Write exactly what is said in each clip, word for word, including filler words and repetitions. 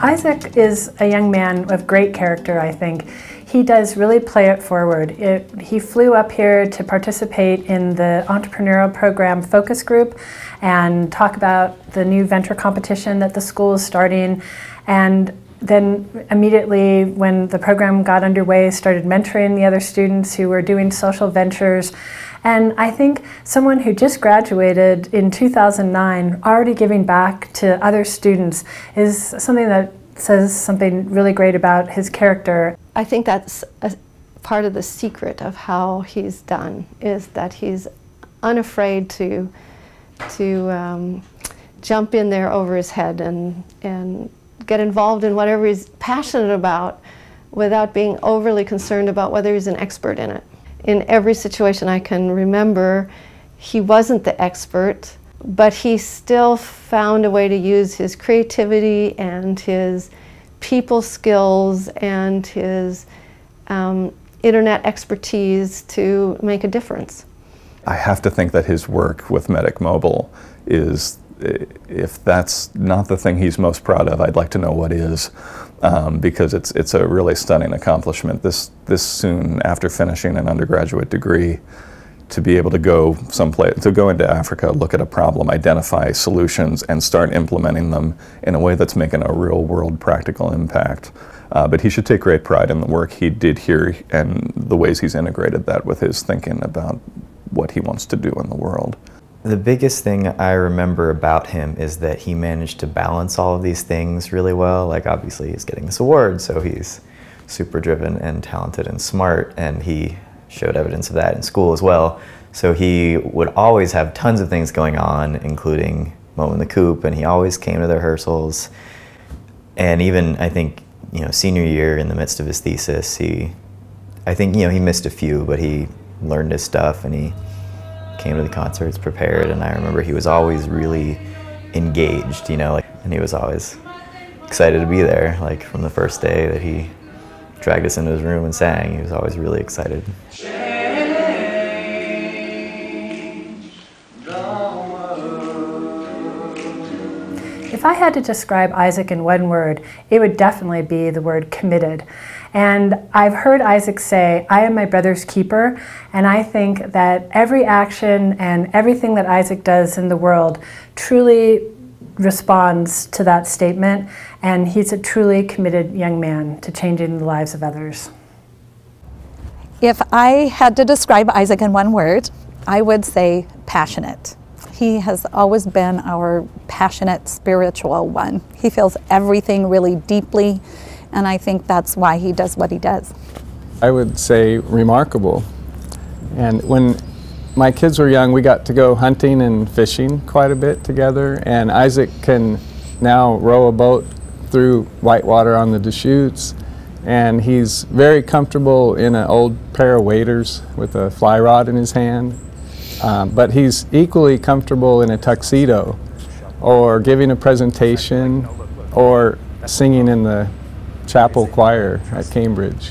Isaac is a young man of great character, I think. He does really play it forward. It, he flew up here to participate in the entrepreneurial program focus group and talk about the new venture competition that the school is starting. And then immediately when the program got underway, started mentoring the other students who were doing social ventures. And I think someone who just graduated in two thousand nine, already giving back to other students, is something that says something really great about his character. I think that's a part of the secret of how he's done, is that he's unafraid to, to um, jump in there over his head and, and get involved in whatever he's passionate about without being overly concerned about whether he's an expert in it. In every situation I can remember, he wasn't the expert, but he still found a way to use his creativity and his people skills and his um, internet expertise to make a difference. I have to think that his work with Medic Mobile is, if that's not the thing he's most proud of, I'd like to know what is, um, because it's it's a really stunning accomplishment. This this soon after finishing an undergraduate degree, to be able to go someplace, to go into Africa, look at a problem, identify solutions, and start implementing them in a way that's making a real world practical impact. Uh, but he should take great pride in the work he did here and the ways he's integrated that with his thinking about what he wants to do in the world. The biggest thing I remember about him is that he managed to balance all of these things really well. Like, obviously he's getting this award, so he's super driven and talented and smart, and he showed evidence of that in school as well. So he would always have tons of things going on, including mowing the coop, and he always came to the rehearsals. And even, I think, you know, senior year, in the midst of his thesis, he, I think, you know, he missed a few, but he learned his stuff and he came to the concerts prepared. And I remember he was always really engaged, you know, like, and he was always excited to be there, like from the first day that he dragged us into his room and sang. He was always really excited. If I had to describe Isaac in one word, it would definitely be the word committed. And I've heard Isaac say, "I am my brother's keeper," and I think that every action and everything that Isaac does in the world truly responds to that statement, and he's a truly committed young man to changing the lives of others. If I had to describe Isaac in one word, I would say passionate. He has always been our passionate spiritual one. He feels everything really deeply, and I think that's why he does what he does. I would say remarkable. And when my kids were young, we got to go hunting and fishing quite a bit together, and Isaac can now row a boat through whitewater on the Deschutes, and he's very comfortable in an old pair of waders with a fly rod in his hand. Um, but he's equally comfortable in a tuxedo, or giving a presentation, or singing in the chapel choir at Cambridge.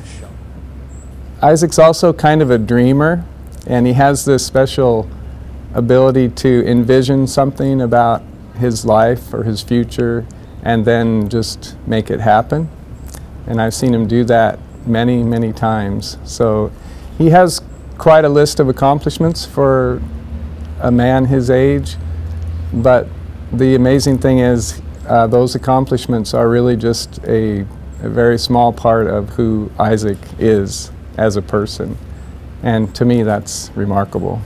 Isaac's also kind of a dreamer, and he has this special ability to envision something about his life or his future and then just make it happen. And I've seen him do that many, many times. So he has quite a list of accomplishments for a man his age, but the amazing thing is uh, those accomplishments are really just a, a very small part of who Isaac is as a person. And to me, that's remarkable.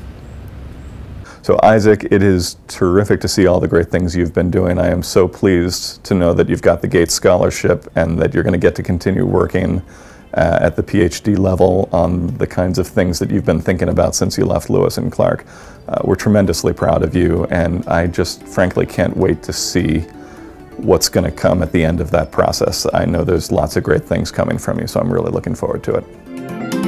So Isaac, it is terrific to see all the great things you've been doing. I am so pleased to know that you've got the Gates Scholarship and that you're going to get to continue working uh, at the PhD level on the kinds of things that you've been thinking about since you left Lewis and Clark. Uh, we're tremendously proud of you, and I just frankly can't wait to see what's going to come at the end of that process. I know there's lots of great things coming from you, so I'm really looking forward to it.